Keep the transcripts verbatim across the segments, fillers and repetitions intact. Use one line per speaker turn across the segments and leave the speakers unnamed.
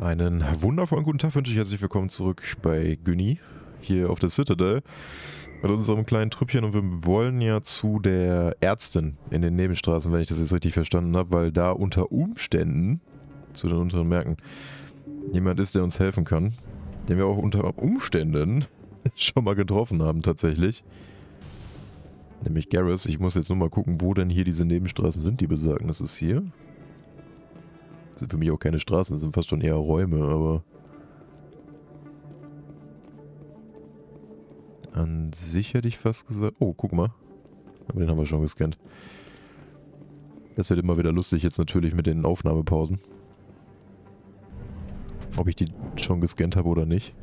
Einen wundervollen guten Tag wünsche ich herzlich willkommen zurück bei Günni, hier auf der Citadel, mit unserem kleinen Trüppchen, und wir wollen ja zu der Ärztin in den Nebenstraßen, wenn ich das jetzt richtig verstanden habe, weil da unter Umständen, zu den unteren Märkten, jemand ist, der uns helfen kann, den wir auch unter Umständen schon mal getroffen haben tatsächlich, nämlich Garrus. Ich muss jetzt nur mal gucken, wo denn hier diese Nebenstraßen sind, die besagen, das ist hier. Das sind für mich auch keine Straßen, das sind fast schon eher Räume, aber an sich hätte ich fast gesagt... Oh, guck mal. Aber den haben wir schon gescannt. Das wird immer wieder lustig jetzt natürlich mit den Aufnahmepausen. Ob ich die schon gescannt habe oder nicht.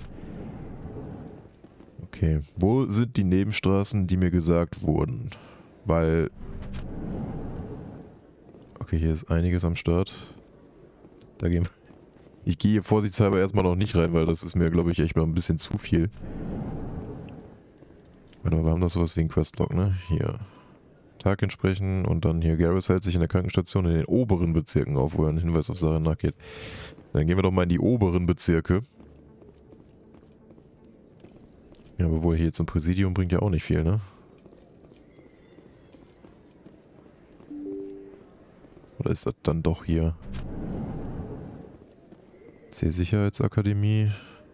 Okay. Wo sind die Nebenstraßen, die mir gesagt wurden? Weil... Okay, hier ist einiges am Start. Da gehen wir... Ich gehe hier vorsichtshalber erstmal noch nicht rein, weil das ist mir, glaube ich, echt mal ein bisschen zu viel. Warte mal, wir haben doch sowas wie ein Questlog, ne? Hier. Tag entsprechen und dann hier. Garrus hält sich in der Krankenstation in den oberen Bezirken auf, wo er einen Hinweis auf Sache nachgeht. Dann gehen wir doch mal in die oberen Bezirke. Ja, aber wohl hier zum Präsidium bringt ja auch nicht viel, ne? Oder ist das dann doch hier? C-Sicherheitsakademie.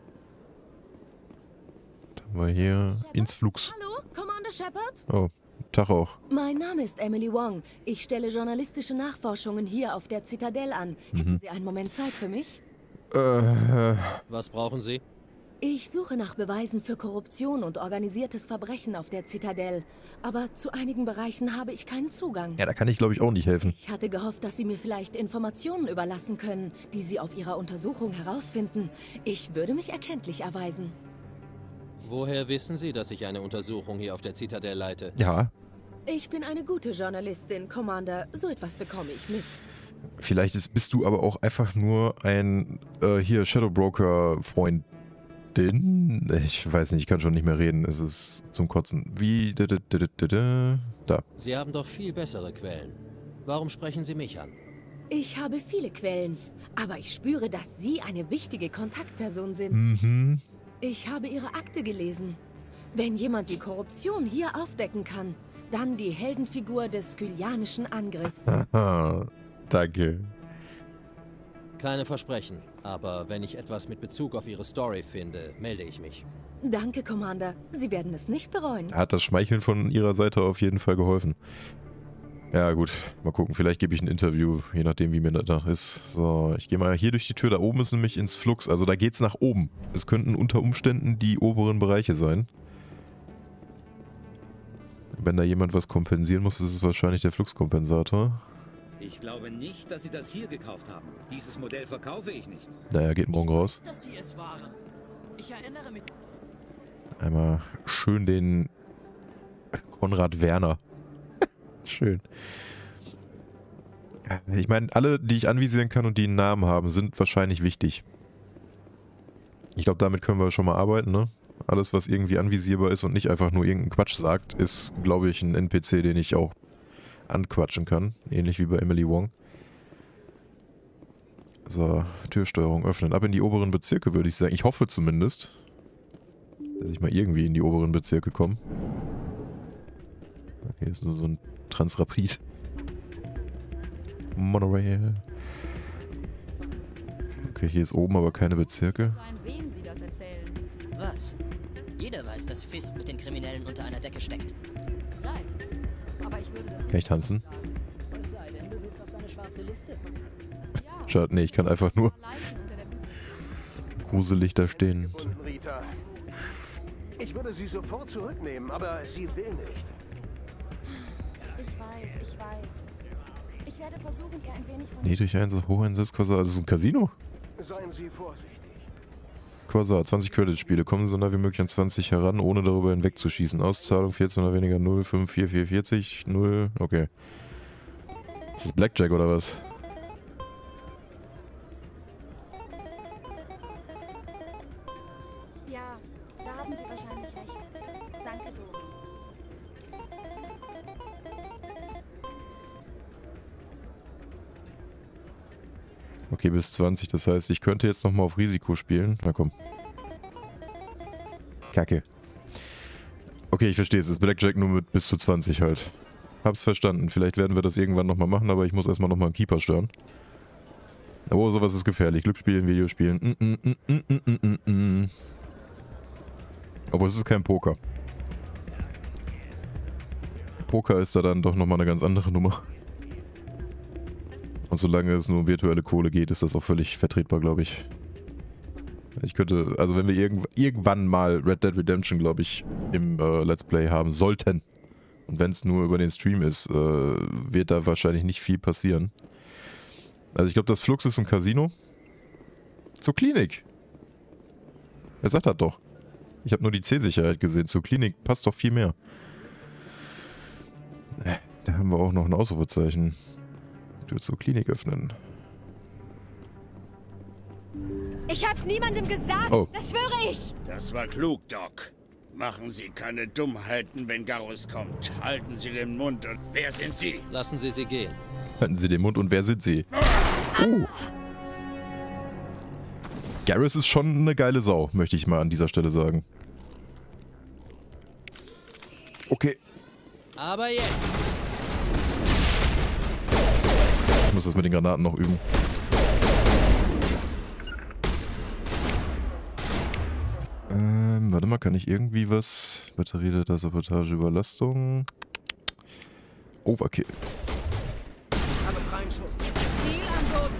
Dann haben wir hier ins Flux.
Hallo, Commander Shepard?
Oh, Tag auch.
Mein Name ist Emily Wong. Ich stelle journalistische Nachforschungen hier auf der Zitadelle an.
Mhm.
Hätten Sie einen Moment Zeit für mich?
Äh,
Was brauchen Sie?
Ich suche nach Beweisen für Korruption und organisiertes Verbrechen auf der Zitadelle. Aber zu einigen Bereichen habe ich keinen Zugang.
ja, da kann ich glaube ich auch nicht helfen.
Ich hatte gehofft, dass Sie mir vielleicht Informationen überlassen können, die Sie auf Ihrer Untersuchung herausfinden. Ich würde mich erkenntlich erweisen.
Woher wissen Sie, dass ich eine Untersuchung hier auf der Zitadelle leite?
Ja,
Ich bin eine gute Journalistin, Commander. So etwas bekomme ich mit.
vielleicht ist, bist du aber auch einfach nur ein, äh, hier, Shadowbroker-Freundin. Ich weiß nicht, ich kann schon nicht mehr reden. Es ist zum Kotzen. Wie, da, da, da, da, da, da.
Sie haben doch viel bessere Quellen. Warum sprechen Sie mich an?
Ich habe viele Quellen, aber ich spüre, dass Sie eine wichtige Kontaktperson sind.
Mhm.
Ich habe Ihre Akte gelesen. Wenn jemand die Korruption hier aufdecken kann, dann die Heldenfigur des skylianischen Angriffs.
Haha, danke.
Keine Versprechen, aber wenn ich etwas mit Bezug auf Ihre Story finde, melde ich mich.
Danke, Commander. Sie werden es nicht bereuen.
Hat das Schmeicheln von ihrer Seite auf jeden Fall geholfen. Ja gut, mal gucken, vielleicht gebe ich ein Interview, je nachdem wie mir das ist. So, ich gehe mal hier durch die Tür, da oben ist nämlich ins Flux, also da geht's nach oben. Es könnten unter Umständen die oberen Bereiche sein. Wenn da jemand was kompensieren muss, ist es wahrscheinlich der Fluxkompensator.
Ich glaube nicht, dass Sie das hier gekauft haben. Dieses Modell verkaufe ich nicht.
Naja, geht morgen raus.
Dass Sie es waren. Ich erinnere mich.
Einmal schön den Konrad Werner. Schön. Ich meine, alle, die ich anvisieren kann und die einen Namen haben, sind wahrscheinlich wichtig. Ich glaube, damit können wir schon mal arbeiten, ne? Alles, was irgendwie anvisierbar ist und nicht einfach nur irgendeinen Quatsch sagt, ist, glaube ich, ein N P C, den ich auch anquatschen kann. Ähnlich wie bei Emily Wong. So, Türsteuerung öffnen. Ab in die oberen Bezirke, würde ich sagen. Ich hoffe zumindest, dass ich mal irgendwie in die oberen Bezirke komme. Okay, ist nur so ein Transrapid. Monorail. Okay, hier ist oben aber keine Bezirke.
Sein, wem Sie das erzählen.
Was? Jeder weiß, dass Fist mit den Kriminellen unter einer Decke steckt.
Vielleicht. Aber ich würde das nicht
Kann ich tanzen?
sagen.
Es sei denn, du willst auf seine schwarze Liste.
Ja,
Schade, nee, ich kann einfach nur
Leichen unter der Bühne.
gruselig da stehen.
Gefunden, Rita. Ich würde sie sofort zurücknehmen, aber sie will nicht.
Ich weiß, ich weiß. Ich werde versuchen, ihr ein wenig von...
Niedrig Einsatz, hoch Einsatz, Quasar. Das ist ein Casino?
Seien Sie vorsichtig.
Quasar, zwanzig Credit-Spiele. Kommen so nah wie möglich an zwanzig heran, ohne darüber hinwegzuschießen. Auszahlung vierzehn oder weniger, null fünf vier vier vier null. Okay. Ist das Blackjack oder was?
Ja, da haben Sie wahrscheinlich recht. Danke, Dori.
Okay, bis zwanzig. Das heißt, ich könnte jetzt nochmal auf Risiko spielen. Na komm. Kacke. Okay, ich verstehe es. Es ist Blackjack nur mit bis zu zwanzig halt. Hab's verstanden. Vielleicht werden wir das irgendwann nochmal machen, aber ich muss erstmal nochmal einen Keeper stören. Oh, sowas ist gefährlich. Glücksspielen, Videospielen. Mm, mm, mm, mm, mm, mm, mm. Aber es ist kein Poker. Poker ist da dann doch nochmal eine ganz andere Nummer. Und solange es nur um virtuelle Kohle geht, ist das auch völlig vertretbar, glaube ich. Ich könnte, also wenn wir irgend, irgendwann mal Red Dead Redemption, glaube ich, im äh, Let's Play haben sollten, und wenn es nur über den Stream ist, äh, wird da wahrscheinlich nicht viel passieren. Also ich glaube, das Flux ist ein Casino. Zur Klinik. Er sagt das doch. Ich habe nur die C-Sicherheit gesehen. Zur Klinik passt doch viel mehr. Äh, da haben wir auch noch ein Ausrufezeichen. Tür zur Klinik öffnen.
Ich hab's niemandem gesagt,
oh.
Das schwöre ich.
Das war klug, Doc. Machen Sie keine Dummheiten, wenn Garrus kommt. Halten Sie den Mund und... Wer sind Sie?
Lassen Sie sie gehen.
Halten Sie den Mund und wer sind Sie? Oh. Garrus ist schon eine geile Sau, möchte ich mal an dieser Stelle sagen. Okay.
Aber jetzt.
Ich muss das mit den Granaten noch üben. Ähm, warte mal, kann ich irgendwie was? Batterieleiter, Sabotage, Überlastung. Overkill.
Habe freien Schuss.
Ziel am Boden.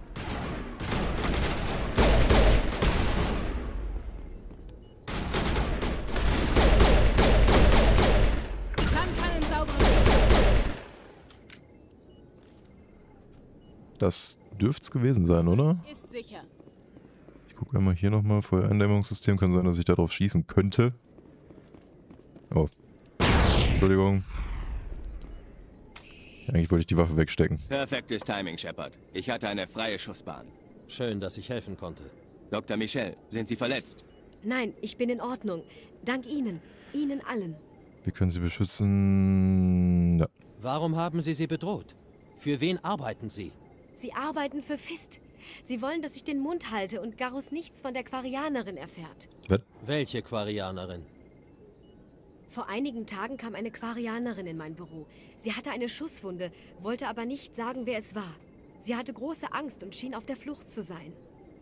Ich kann keinen sauberen Schuss.
Das dürfte es gewesen sein, oder?
Ist sicher.
Ich gucke einmal hier nochmal. Feuereindämmungssystem. Kann sein, dass ich darauf schießen könnte. Oh. Entschuldigung. Eigentlich wollte ich die Waffe wegstecken.
Perfektes Timing, Shepard. Ich hatte eine freie Schussbahn.
Schön, dass ich helfen konnte.
Doktor Michel, sind Sie verletzt?
Nein, ich bin in Ordnung. Dank Ihnen. Ihnen allen.
Wir können sie beschützen. Ja.
Warum haben Sie sie bedroht? Für wen arbeiten Sie?
Sie arbeiten für Fist. Sie wollen, dass ich den Mund halte und Garrus nichts von der Quarianerin erfährt.
Was?
Welche Quarianerin?
Vor einigen Tagen kam eine Quarianerin in mein Büro. Sie hatte eine Schusswunde, wollte aber nicht sagen, wer es war. Sie hatte große Angst und schien auf der Flucht zu sein.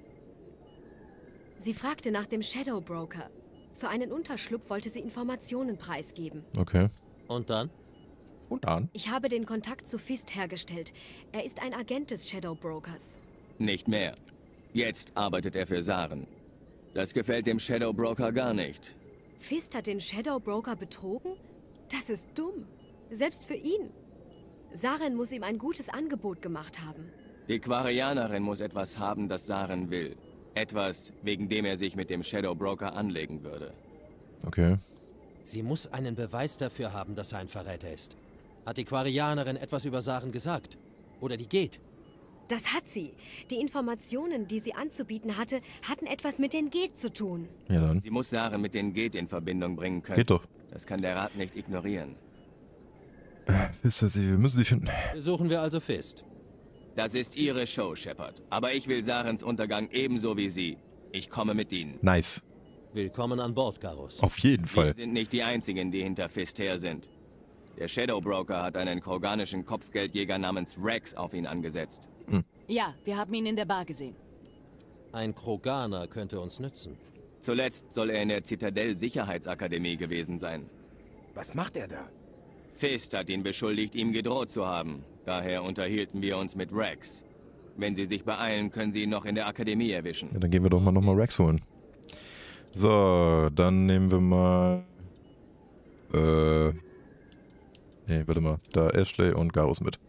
Sie fragte nach dem Shadow Broker. Für einen Unterschlupf wollte sie Informationen preisgeben.
Okay.
Und dann?
Und dann?
Ich habe den Kontakt zu Fist hergestellt. Er ist ein Agent des Shadow Brokers.
Nicht mehr. Jetzt arbeitet er für Saren. Das gefällt dem Shadow Broker gar nicht.
Fist hat den Shadow Broker betrogen? Das ist dumm. Selbst für ihn. Saren muss ihm ein gutes Angebot gemacht haben.
Die Quarianerin muss etwas haben, das Saren will. Etwas, wegen dem er sich mit dem Shadow Broker anlegen würde.
Okay.
Sie muss einen Beweis dafür haben, dass er ein Verräter ist. Hat die Quarianerin etwas über Saren gesagt? Oder die Geth?
Das hat sie. Die Informationen, die sie anzubieten hatte, hatten etwas mit den Geth zu tun.
Ja dann.
Sie muss Saren mit den Geth in Verbindung bringen können.
Geht doch.
Das kann der Rat nicht ignorieren.
Wisst ihr, wir müssen sie finden.
Besuchen wir also Fist.
Das ist Ihre Show, Shepard. Aber ich will Sarens Untergang ebenso wie Sie. Ich komme mit Ihnen.
Nice.
Willkommen an Bord, Garrus.
Auf jeden Fall.
Wir sind nicht die Einzigen, die hinter Fist her sind. Der Shadow Broker hat einen kroganischen Kopfgeldjäger namens Rex auf ihn angesetzt.
Hm.
Ja, wir haben ihn in der Bar gesehen.
Ein Kroganer könnte uns nützen.
Zuletzt soll er in der Zitadell-Sicherheitsakademie gewesen sein.
Was macht er da?
Fist hat ihn beschuldigt, ihm gedroht zu haben. Daher unterhielten wir uns mit Rex. Wenn Sie sich beeilen, können Sie ihn noch in der Akademie erwischen.
Ja, dann gehen wir doch mal nochmal Rex holen. So, dann nehmen wir mal... Äh... Nee, warte mal. Da Ashley und Garrus mit.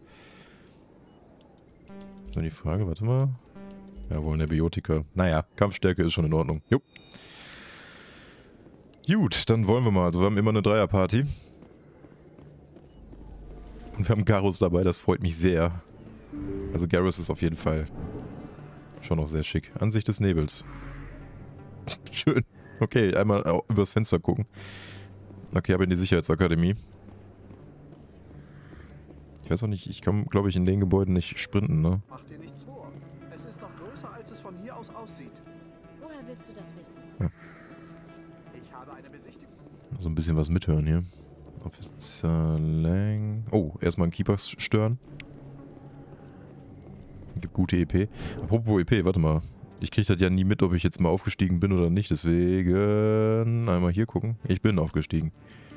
Ist nur die Frage, warte mal. Jawohl, eine Biotika. Naja, Kampfstärke ist schon in Ordnung. Jo. Gut, dann wollen wir mal. Also wir haben immer eine Dreierparty. Und wir haben Garrus dabei, das freut mich sehr. Also Garrus ist auf jeden Fall schon noch sehr schick. Ansicht des Nebels. Schön. Okay, einmal übers Fenster gucken. Okay, aber in die Sicherheitsakademie. Ich weiß auch nicht, ich kann, glaube ich, in den Gebäuden nicht sprinten, ne?
Mach dir nichts vor. Es
Woher willst du das wissen?
Ja.
Ich habe eine Besichtigung.
So ein bisschen was mithören hier. Officer Lang. Oh, erstmal einen Keeper stören. Gibt gute E P. Apropos E P, warte mal. Ich kriege das ja nie mit, ob ich jetzt mal aufgestiegen bin oder nicht. Deswegen einmal hier gucken. Ich bin aufgestiegen.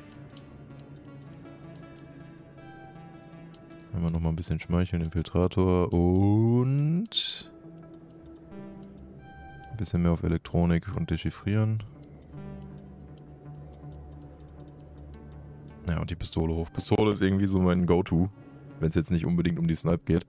Einmal nochmal ein bisschen schmeicheln, Infiltrator und ein bisschen mehr auf Elektronik und Dechiffrieren. Ja, und die Pistole hoch. Pistole ist irgendwie so mein Go-To, wenn es jetzt nicht unbedingt um die Snipe geht.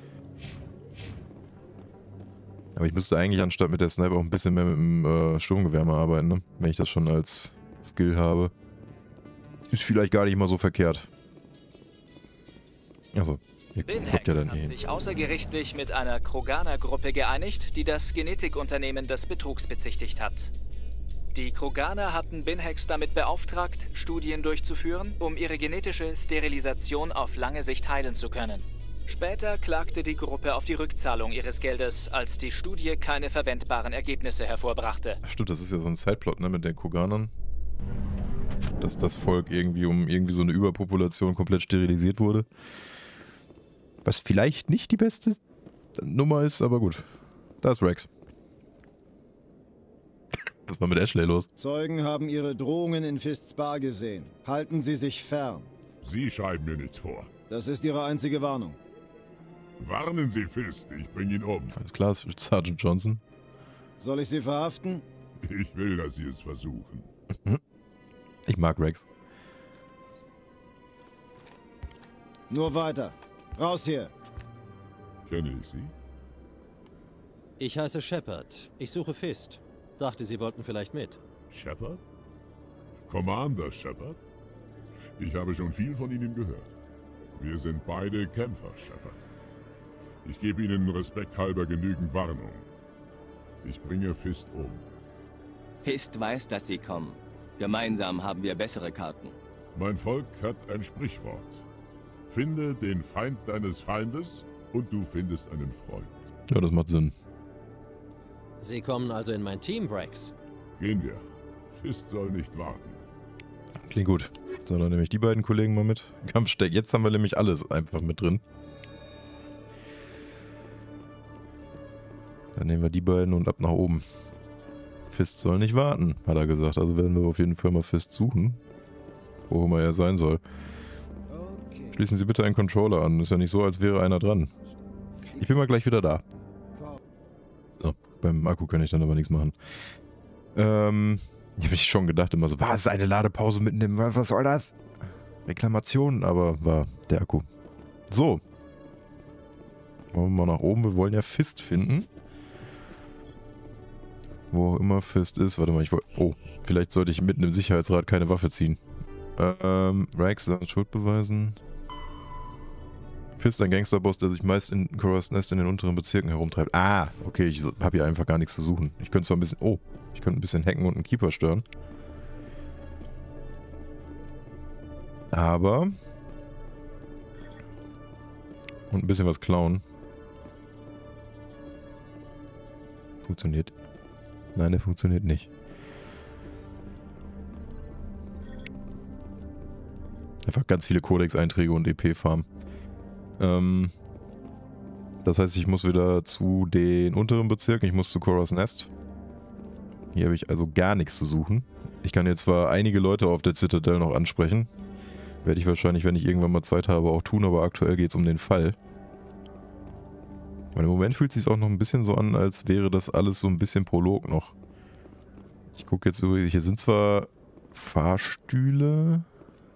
Aber ich müsste eigentlich anstatt mit der Snipe auch ein bisschen mehr mit dem äh, Sturmgewehr mal arbeiten, ne? Wenn ich das schon als Skill habe. Ist vielleicht gar nicht mal so verkehrt. Also, ihr guckt ja dann
hat
eh hin.
sich außergerichtlich mit einer Kroganer-Gruppe geeinigt, die das Genetikunternehmen des Betrugs bezichtigt hat. Die Kroganer hatten Binhex damit beauftragt, Studien durchzuführen, um ihre genetische Sterilisation auf lange Sicht heilen zu können. Später klagte die Gruppe auf die Rückzahlung ihres Geldes, als die Studie keine verwendbaren Ergebnisse hervorbrachte.
Ach stimmt, das ist ja so ein Sideplot, ne, mit den Kroganern. Dass das Volk irgendwie um irgendwie so eine Überpopulation komplett sterilisiert wurde. Was vielleicht nicht die beste Nummer ist, aber gut. Da ist Rex. Was war mit Ashley los?
Zeugen haben ihre Drohungen in Fists Bar gesehen. Halten Sie sich fern.
Sie schreiben mir nichts vor.
Das ist Ihre einzige Warnung.
Warnen Sie Fist, ich bring ihn um.
Alles klar, Sergeant Johnson.
Soll ich Sie verhaften?
Ich will, dass Sie es versuchen.
Ich mag Rex.
Nur weiter. Raus hier.
Kenne ich Sie?
Ich heiße Shepard. Ich suche Fist. Dachte, Sie wollten vielleicht mit.
Shepard? Commander Shepard? Ich habe schon viel von Ihnen gehört. Wir sind beide Kämpfer, Shepard. Ich gebe Ihnen respekthalber genügend Warnung. Ich bringe Fist um.
Fist weiß, dass Sie kommen. Gemeinsam haben wir bessere Karten.
Mein Volk hat ein Sprichwort. Finde den Feind deines Feindes und du findest einen Freund.
Ja, das macht Sinn.
Sie kommen also in mein Team, Rex.
Gehen wir. Fist soll nicht warten.
Klingt gut. So, dann nehme ich die beiden Kollegen mal mit. Kampfsteck. Jetzt haben wir nämlich alles einfach mit drin. Dann nehmen wir die beiden und ab nach oben. Fist soll nicht warten, hat er gesagt. Also werden wir auf jeden Fall mal Fist suchen. Wo immer er sein soll. Schließen Sie bitte einen Controller an. Ist ja nicht so, als wäre einer dran. Ich bin mal gleich wieder da. So, beim Akku kann ich dann aber nichts machen. Ähm, ich habe mich schon gedacht immer so, was, eine Ladepause mitten im, was soll das? Reklamationen, aber war der Akku. So. Wollen wir mal nach oben, wir wollen ja Fist finden. Wo auch immer Fist ist, warte mal, ich wollte, oh, vielleicht sollte ich mitten im Sicherheitsrat keine Waffe ziehen. Ähm, Rex, Schuld beweisen. Fist, ein Gangsterboss, der sich meist in Cora's Nest in den unteren Bezirken herumtreibt. Ah, okay, ich habe hier einfach gar nichts zu suchen. Ich könnte zwar ein bisschen... Oh, ich könnte ein bisschen hacken und einen Keeper stören. Aber... Und ein bisschen was klauen. Funktioniert. Nein, der funktioniert nicht. Einfach ganz viele Codex-Einträge und E P-Farm. Ähm, das heißt, ich muss wieder zu den unteren Bezirken. Ich muss zu Cora's Nest. Hier habe ich also gar nichts zu suchen. Ich kann jetzt zwar einige Leute auf der Citadel noch ansprechen. Werde ich wahrscheinlich, wenn ich irgendwann mal Zeit habe, auch tun. Aber aktuell geht es um den Fall. Und im Moment fühlt es sich auch noch ein bisschen so an, als wäre das alles so ein bisschen Prolog noch. Ich gucke jetzt so, hier sind zwar Fahrstühle.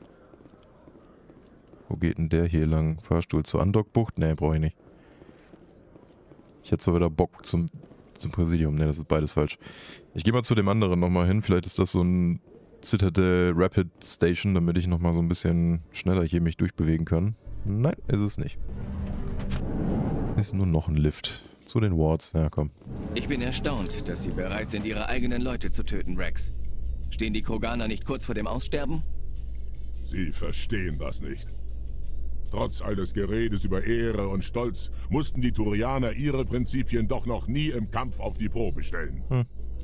Wo geht denn der hier lang? Fahrstuhl zur Andockbucht? Ne, brauche ich nicht. Ich hätte zwar wieder Bock zum, zum Präsidium. Ne, das ist beides falsch. Ich gehe mal zu dem anderen nochmal hin. Vielleicht ist das so ein Citadel Rapid Station, damit ich nochmal so ein bisschen schneller hier mich durchbewegen kann. Nein, ist es nicht. Ist nur noch ein Lift. Zu den Wards. Ja, komm.
Ich bin erstaunt, dass Sie bereit sind, Ihre eigenen Leute zu töten, Rex. Stehen die Kroganer nicht kurz vor dem Aussterben?
Sie verstehen das nicht. Trotz all des Geredes über Ehre und Stolz mussten die Turianer ihre Prinzipien doch noch nie im Kampf auf die Probe stellen. Hm.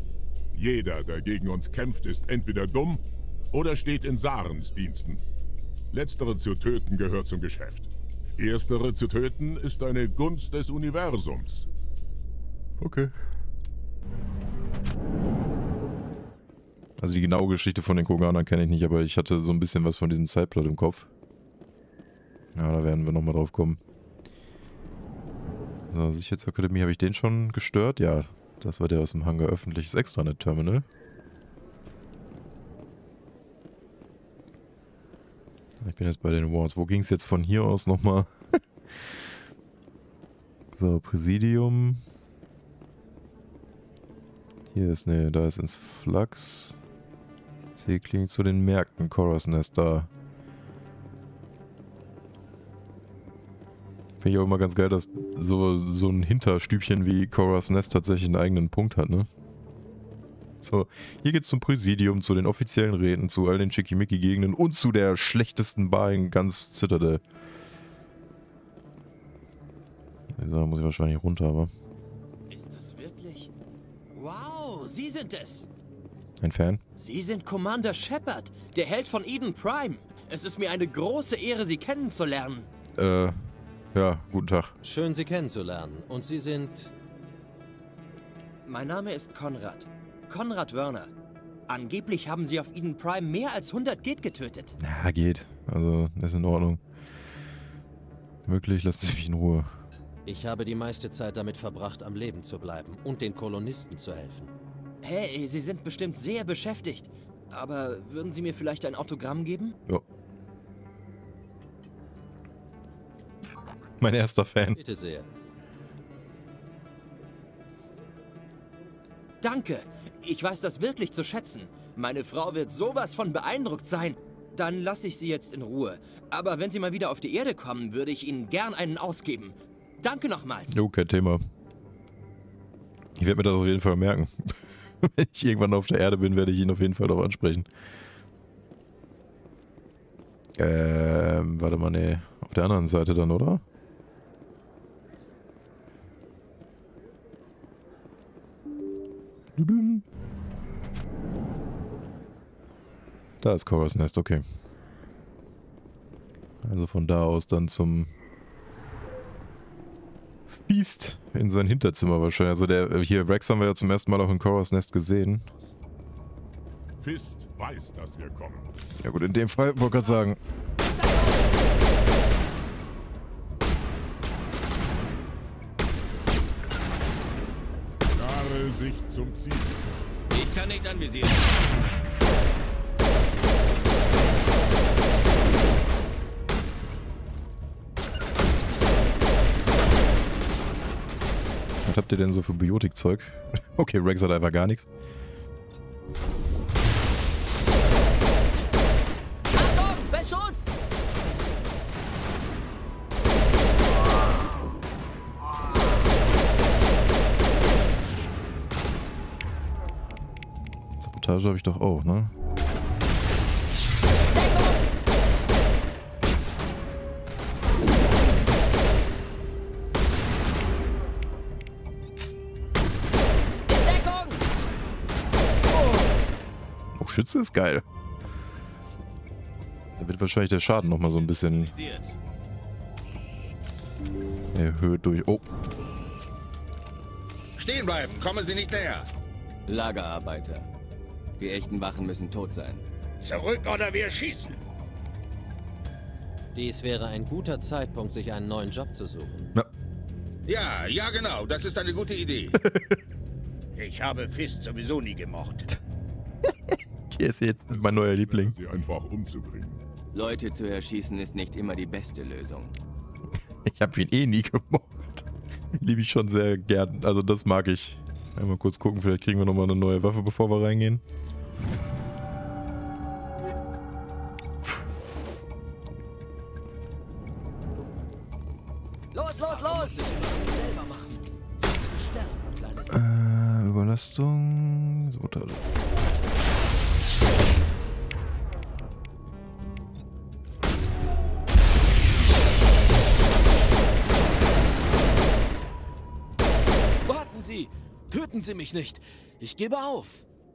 Jeder, der gegen uns kämpft, ist entweder dumm oder steht in Sarens Diensten. Letztere zu töten gehört zum Geschäft. Erstere zu töten ist eine Gunst des Universums.
Okay. Also die genaue Geschichte von den Kroganern kenne ich nicht, aber ich hatte so ein bisschen was von diesem Sideplot im Kopf. Ja, da werden wir nochmal drauf kommen. So, Sicherheitsakademie, habe ich den schon gestört? Ja, das war der aus dem Hangar öffentliches Extranet-Terminal. Ich bin jetzt bei den Wars. Wo ging es jetzt von hier aus nochmal? So, Präsidium. Hier ist, ne, da ist ins Flux. C-Klinik zu den Märkten. Chorus Nest da. Finde ich auch immer ganz geil, dass so, so ein Hinterstübchen wie Chorus Nest tatsächlich einen eigenen Punkt hat, ne? So, hier geht's zum Präsidium, zu den offiziellen Räten, zu all den Schickimicki-Gegenden und zu der schlechtesten Bar in ganz Citadel. Da muss ich wahrscheinlich runter, aber...
Ist das wirklich? Wow, Sie sind es!
Ein Fan?
Sie sind Commander Shepard, der Held von Eden Prime. Es ist mir eine große Ehre, Sie kennenzulernen.
Äh, ja, guten Tag.
Schön, Sie kennenzulernen. Und Sie sind... Mein Name ist Konrad. Konrad Wörner. Angeblich haben Sie auf Eden Prime mehr als hundert Geth getötet.
Ja, geht. Also, das ist in Ordnung. Wirklich, lassen Sie mich in Ruhe.
Ich habe die meiste Zeit damit verbracht, am Leben zu bleiben und den Kolonisten zu helfen. Hey, Sie sind bestimmt sehr beschäftigt. Aber würden Sie mir vielleicht ein Autogramm geben?
Ja. Mein erster Fan.
Bitte sehr. Danke. Ich weiß das wirklich zu schätzen. Meine Frau wird sowas von beeindruckt sein. Dann lasse ich Sie jetzt in Ruhe. Aber wenn Sie mal wieder auf die Erde kommen, würde ich Ihnen gern einen ausgeben. Danke nochmals.
Jo, kein Thema. Ich werde mir das auf jeden Fall merken. Wenn ich irgendwann auf der Erde bin, werde ich ihn auf jeden Fall darauf ansprechen. Ähm, warte mal, ne. Auf der anderen Seite dann, oder? Da ist Chorus Nest, okay. Also von da aus dann zum Feast in sein Hinterzimmer wahrscheinlich. Also der hier, Rex haben wir ja zum ersten Mal auch in Chorus Nest gesehen.
Fist weiß, dass wir kommen.
Ja gut, in dem Fall wollte ich gerade sagen.
Klare Sicht zum Ziel.
Ich kann nicht anvisieren.
Was habt ihr denn so für Biotikzeug? Okay, Rex hat einfach gar nichts.
Achtung, Beschuss!
Sabotage habe ich doch auch, ne? Schütze ist geil. Da wird wahrscheinlich der Schaden nochmal so ein bisschen erhöht durch... Oh.
Stehen bleiben, kommen Sie nicht näher.
Lagerarbeiter. Die echten Wachen müssen tot sein.
Zurück oder wir schießen.
Dies wäre ein guter Zeitpunkt, sich einen neuen Job zu suchen.
Ja,
Ja, ja genau, das ist eine gute Idee. Ich habe Fist sowieso nie gemocht.
Hier ist jetzt mein neuer Liebling.
Sie einfach umzubringen.
Leute zu erschießen ist nicht immer die beste Lösung.
Ich habe ihn eh nie gemocht. Liebe ich schon sehr gern. Also das mag ich. Einmal kurz gucken, vielleicht kriegen wir nochmal eine neue Waffe, bevor wir reingehen.
Los, los, los!
Selber machen. Sie sterben, kleines...
Äh, Überlastung... Sabotage.
Warten Sie! Töten Sie mich nicht! Ich gebe auf!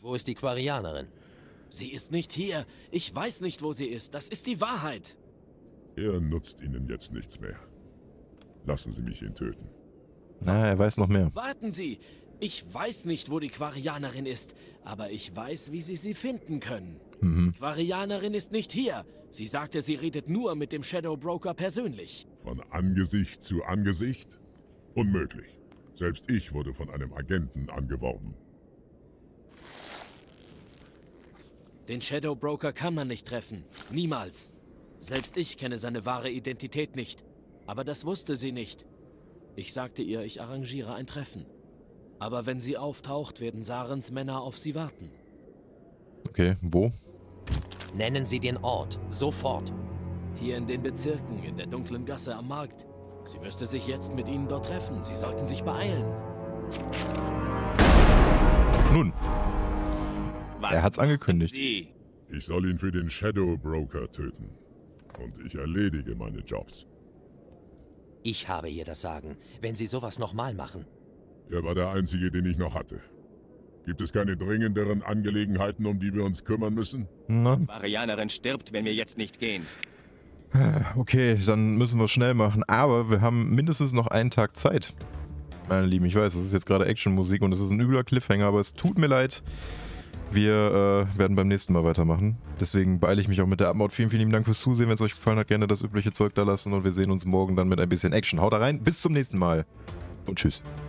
Wo ist die Quarianerin?
Sie ist nicht hier. Ich weiß nicht, wo sie ist. Das ist die Wahrheit.
Er nutzt Ihnen jetzt nichts mehr. Lassen Sie mich ihn töten.
Na, er weiß noch mehr.
Warten Sie. Ich weiß nicht, wo die Quarianerin ist, aber ich weiß, wie Sie sie finden können.
Mhm.
Die Quarianerin ist nicht hier. Sie sagte, sie redet nur mit dem Shadow Broker persönlich.
Von Angesicht zu Angesicht? Unmöglich. Selbst ich wurde von einem Agenten angeworben.
Den Shadow Broker kann man nicht treffen. Niemals. Selbst ich kenne seine wahre Identität nicht. Aber das wusste sie nicht. Ich sagte ihr, ich arrangiere ein Treffen. Aber wenn sie auftaucht, werden Sarens Männer auf sie warten.
Okay, wo?
Nennen Sie den Ort. Sofort.
Hier in den Bezirken, in der dunklen Gasse am Markt. Sie müsste sich jetzt mit ihnen dort treffen. Sie sollten sich beeilen.
Nun. Er hat's angekündigt.
Ich soll ihn für den Shadow Broker töten. Und ich erledige meine Jobs.
Ich habe ihr das Sagen, wenn Sie sowas nochmal machen.
Er war der Einzige, den ich noch hatte. Gibt es keine dringenderen Angelegenheiten, um die wir uns kümmern müssen?
Na?
Die Quarianerin stirbt, wenn wir jetzt nicht gehen.
Okay, dann müssen wir schnell machen. Aber wir haben mindestens noch einen Tag Zeit. Meine Lieben, ich weiß, das ist jetzt gerade Actionmusik und es ist ein übler Cliffhanger, aber es tut mir leid. Wir äh, werden beim nächsten Mal weitermachen. Deswegen beeile ich mich auch mit der Abmord. Vielen, vielen lieben Dank fürs Zusehen. Wenn es euch gefallen hat, gerne das übliche Zeug da lassen. Und wir sehen uns morgen dann mit ein bisschen Action. Haut da rein, bis zum nächsten Mal. Und tschüss.